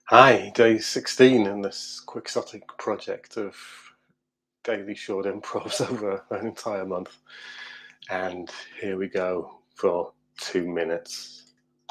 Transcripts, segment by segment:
Hi, day 16 in this quixotic project of daily short improvs over an entire month. And here we go for 2 minutes.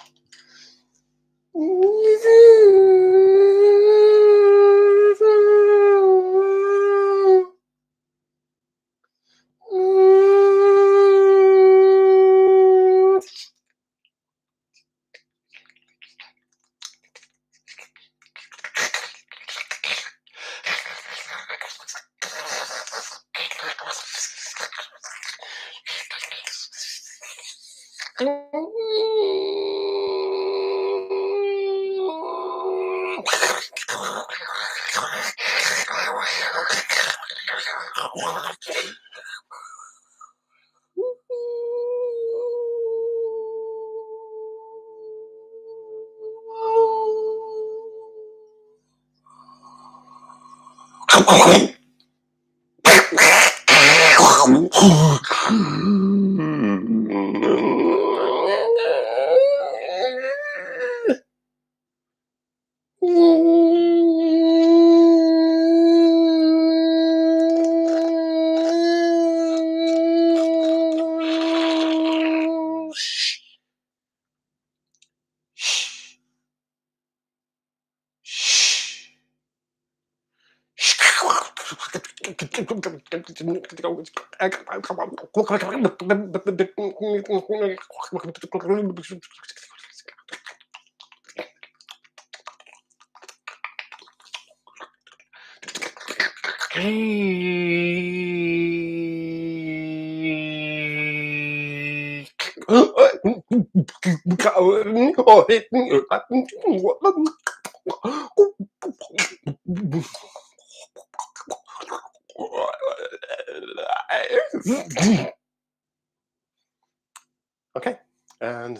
Okay, and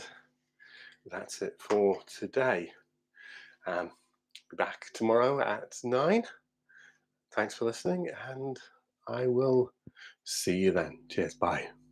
that's it for today. Be back tomorrow at 9. Thanks for listening, and I will see you then. Cheers, bye.